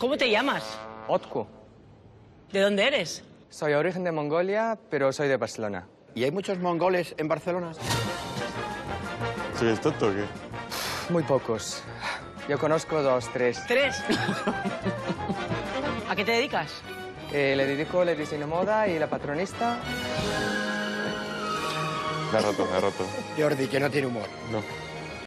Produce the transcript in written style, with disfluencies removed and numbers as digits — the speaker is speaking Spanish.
¿Cómo te llamas? Otku. ¿De dónde eres? Soy de origen de Mongolia, pero soy de Barcelona. ¿Y hay muchos mongoles en Barcelona? ¿Soy tonto o qué? Muy pocos. Yo conozco 2, 3. ¿3? ¿A qué te dedicas? Le dedico el diseño moda y la patronista. Me ha roto, me ha roto. Jordi, que no tiene humor. No.